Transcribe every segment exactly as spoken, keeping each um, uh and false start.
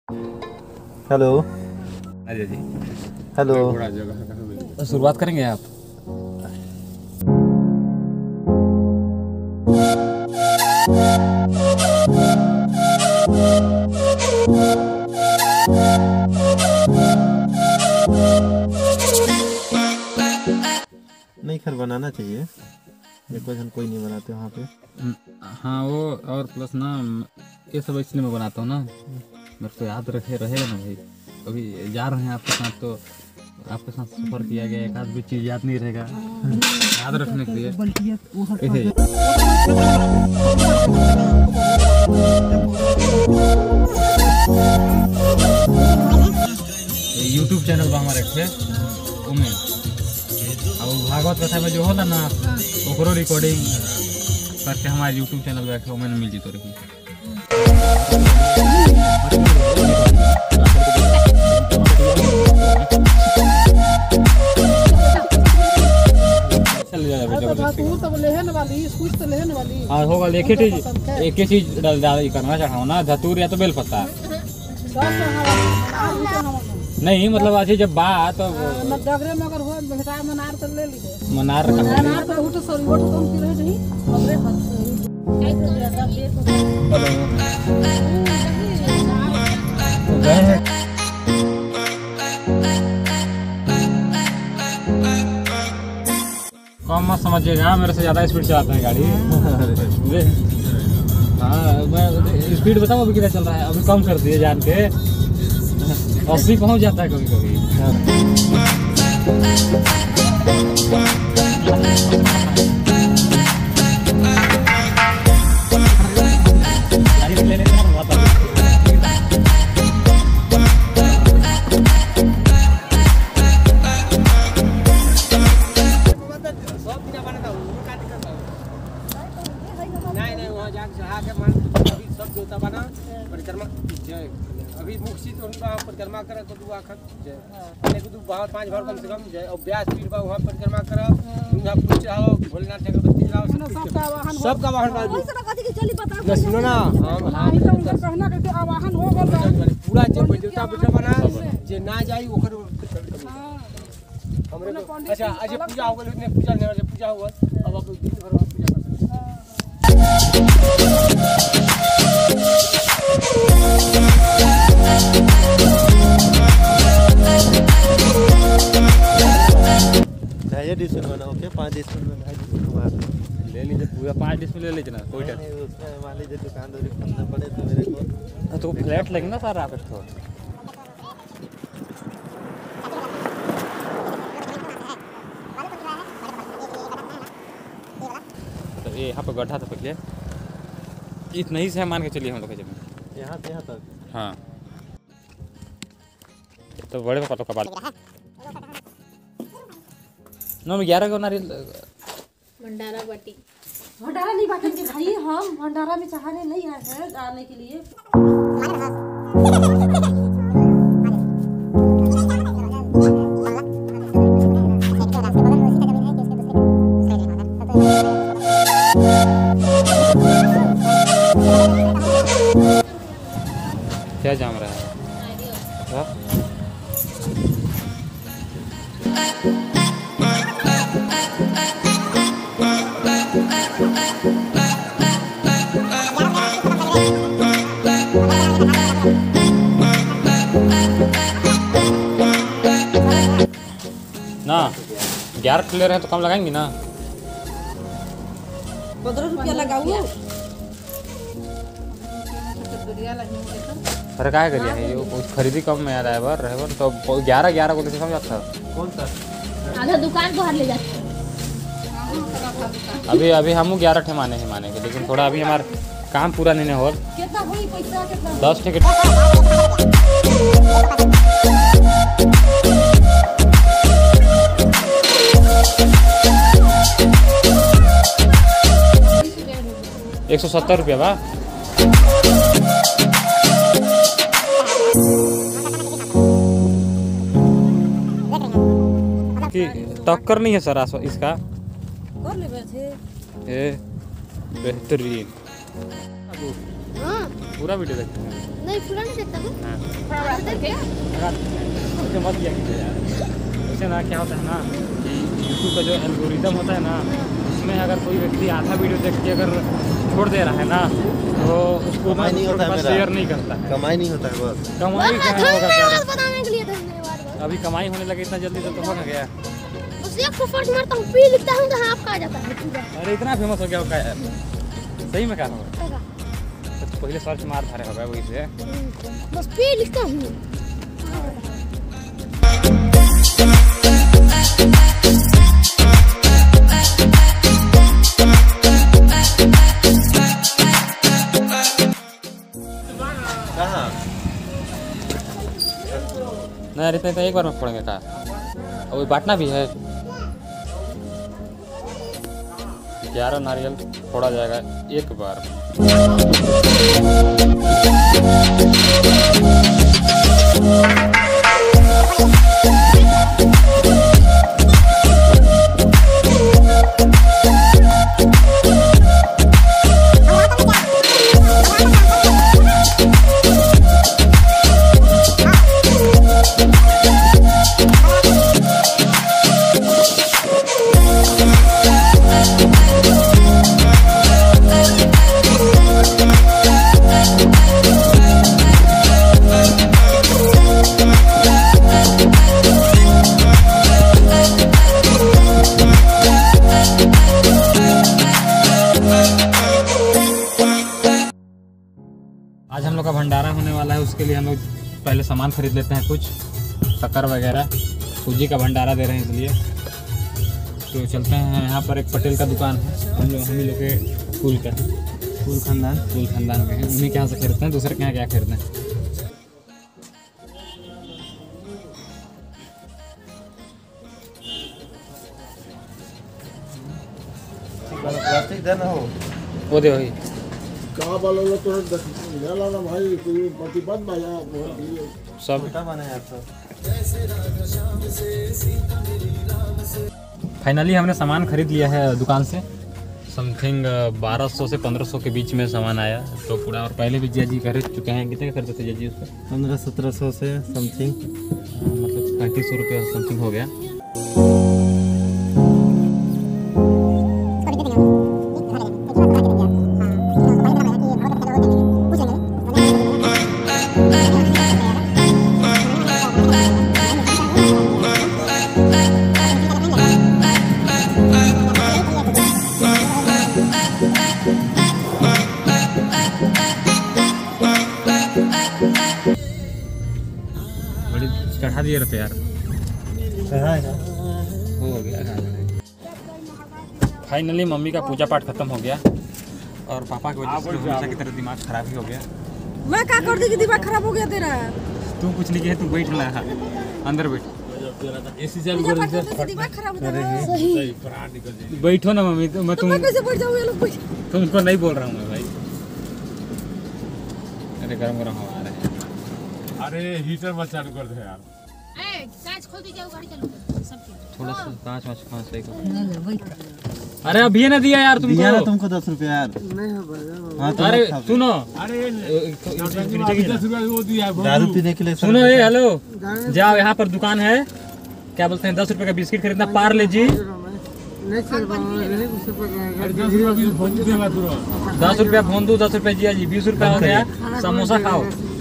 Hello Ajay ji, hello. तो शुरुआत करेंगे आप। नहीं खैर बनाना चाहिए, देखो हम कोई नहीं बनाते वहाँ पे। हाँ वो और प्लस ना ये सब इसलिए मैं बनाता हूँ ना, मेरे को याद रखे रहेगा ना भाई। अभी जा रहे हैं आपके साथ तो आपके साथ सफर किया गया, एक आध भी चीज़ याद नहीं रहेगा, याद रखने के लिए। यूट्यूब चैनल पर हमारे थे उनमें अब भागवत कथा में जो होला ना ओकरो रिकॉर्डिंग करके हमारे यूट्यूब चैनल पे रखे मैंने मिल जी तो रही। हाँ होगा, एक ही चीज एक ही चीज डाल डाल करना चाहो ना, धतूर या तो बेल पत्ता नहीं, मतलब अच्छी जब बात तो डगरे में अगर हो भेटा मनार तो ले लीजिए, मनार मनार तो उठ सॉरी उठ कम की रह नहीं हमरे हाथ कम मत समझिएगा, मेरे से ज़्यादा स्पीड चलाते हैं गाड़ी। हाँ मैं स्पीड बताऊँ अभी कितना चल रहा है, अभी कम कर दिए जान के, अस्सी पहुँच जाता है कभी कभी। अभी मुक्ति तो परिक्रमा कर पाँच बार कम से कम जय और ब्यास पीर बा वहाँ परिक्रमा कर पूछ रहा भोलेनाथ अगरबत्ती जलाओ, सबका वाहन सुनो ना पूरा देवता बेटा बना जे ना जाई ओकर हमरे। अच्छा आज पूजा हो गई, पूजा नहीं पूजा हुआ, अब आप दिन भर पूजा कर सकते हैं। डिश बना ओके, पाँच डिश में ले लीजिए पूरा पाँच डिश में ले लीजिए ना, कोई नहीं उसमें मान लीजिए दुकानदारी करना पड़े तो मेरे को तो फ्लैट लेंगे ना सर आप इसको। तो ये यहाँ पर गड्ढा था पहले, इतना ही से मान के चलिए हम लोग जमीन यहाँ से यहाँ तक। हाँ तो बड़े पापा तो कबाल नौ में ग्यारह को नारियल भंडारा बाटी भंडारा नहीं बांटेंगे भाई, हम भंडारा में चाहने नहीं आए हैं आने के लिए। क्या जाम रहा है? ना ग्यारह ले रहे हैं तो कम लगाएंगे ना, पंद्रह रुपया लगाओ। अरे क्या करिए है ये खरीदी कम में याद आया बार रहे तो ग्यारह ग्यारह को लेते समझ था कौन सा आधा दुकान बाहर ले जाते हैं। अभी अभी हम ग्यारह ठे माने ही मानेंगे, लेकिन थोड़ा अभी हमारा काम पूरा नहीं हो दस टिकट। एक सौ सत्तर रुपया बा कि टक्कर नहीं है सर इसका। कर ले थे ए बेहतरीन हाँ पूरा वीडियो देखते हैं। नहीं पूरा नहीं देखता हूँ। हाँ मुझे मत किया कीजिए यार। वैसे ना क्या होता है ना कि यूट्यूब का जो एल्गोरिदम होता है ना, उसमें अगर कोई व्यक्ति आधा वीडियो देख के अगर छोड़ दे रहा है ना, तो उसको कमाई नहीं होता है मेरा। शेयर नहीं करता है। कमाई नहीं होता है बस। कमाई क्या होगा सर? बनाने के लिए धन्यवाद। अभी कमाई होने लगे इतना जल्दी तो हो ना गया। उसे एक को फर्स्ट मारता हूँ, पी लिखता हूँ तो हाफ का जाता है। अरे इतना फेमस हो गया होगा यार, सही में क्या होगा? तो पहले सर्च मार धारे होगा वही से। बस पी लिखता हूँ। कहाँ? नहीं इतना इतना एक बार में पढ़ेंगे का, और वही बांटना भी है। ग्यारह नारियल फोड़ा जाएगा एक बार। आज हम लोग का भंडारा होने वाला है, उसके लिए हम लोग पहले सामान खरीद लेते हैं, कुछ शक्कर वगैरह। सूजी का भंडारा दे रहे हैं इसलिए तो चलते हैं। यहाँ पर एक पटेल का दुकान है, हम लोग हम ही लोग के कुल का कुल खानदान कुल खानदान के हैं, उन्हीं के यहाँ से खरीदते हैं, दूसरे के यहाँ क्या खरीदते हैं। प्लास्टिक देना हो वो दे वही कहाँ वालों ने तो डाला ना भाई, कोई प्रतिबंध आया बहुत ही। सब छोटा बना है सब। फाइनली हमने सामान खरीद लिया है दुकान से। समथिंग बारह सौ से पंद्रह सौ के बीच में सामान आया तो पूरा। और पहले भी जिया जी खरीद चुके हैं। कितने का खरीदते थे जिया जी उसका? पंद्रह सत्रह सौ से समथिंग, मतलब पैंतीस सौ रुपये समथिंग हो गया। बड़ी चढ़ा दिए रुपये यार, हो गया। फाइनली मम्मी का पूजा पाठ खत्म हो गया और पापा की वजह से हमेशा की तरह दिमाग खराब ही हो गया। मैं क्या कर दी कि दिमाग खराब हो गया तेरा? तू कुछ नहीं किया, तू बैठ रहा अंदर बैठ। एसी से दिमाग खराब हो गया। बैठो ना मम्मी, तो मैं तुम मैं कैसे बैठ जाऊँ? ये लोग बैठ। तुमको नहीं बोल रहा हूँ मैं भाई। अरे गरम गरम हवा आ रहा है। अरे हीटर मत चालू कर दे यार। ए, कांच खोल दीजिए, गाड़ी चालू कर सब। थोड़ा सा कांच वाच कांच सही कर। अरे अभी ना दिया यार दिया ना तुमको। तुमको दस रुपया यार। हाँ, तो अरे मत खाओ। सुनो, अरे सुनो दस रुपया वो दिया है। दारू पीने के लिए सर- सुनो ये हेलो, जाओ यहाँ पर दुकान है, क्या बोलते हैं, दस रुपए का बिस्किट खरीदना, पार्ले जी अरे दस रुपया भी फोन देगा तुरंत। दस रुपया फोन दो, दस रुपया जिया जी, बीस रुपया हो गया। समोसा खाओ।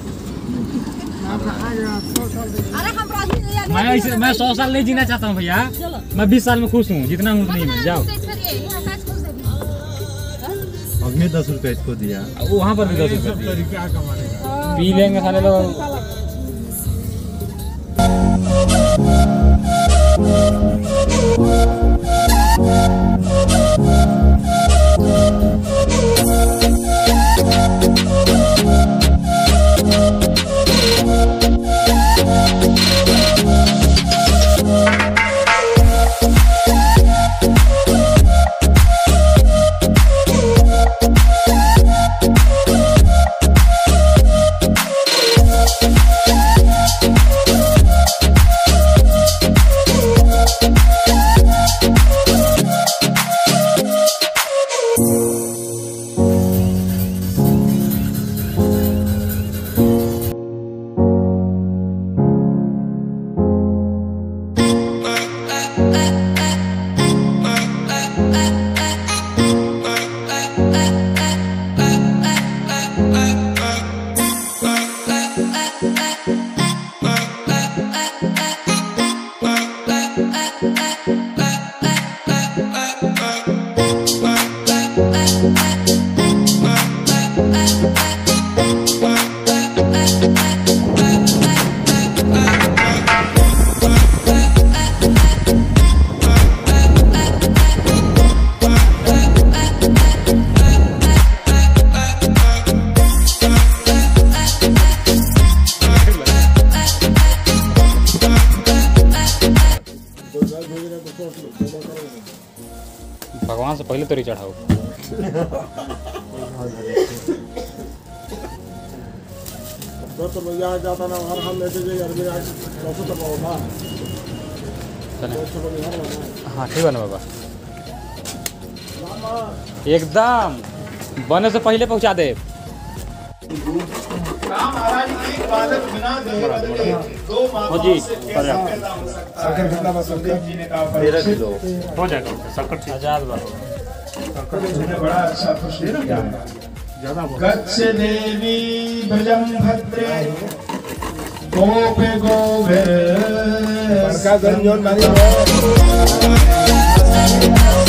अरे हम राजी नहीं यार। मैं ऐसे मैं सौ साल नहीं जीना चाहता हूँ भैया, मैं बीस साल में खुश हूँ, जितना हूँ नहीं मैं। जाओ अभी दस रुपया इसको दिया। वहाँ पर भी दस रुपया दिए। तरीका कमाने का। पी लेंगे साले लोग। भगवान से पहले तोरी चढ़ाओ। तो भैया जाता ना हर हम लेते जाइए यार मेरा कैसे तो होगा। हाँ ठीक है ना बाबा, एकदम बने से पहले पहुंचा दे। हो जी तेरह किलो हो जाएगा शक्कर ठीक। आजाद बाबू बड़ा अच्छा खुशी गच्छ देवी भजम भद्रे गोपे गोभिर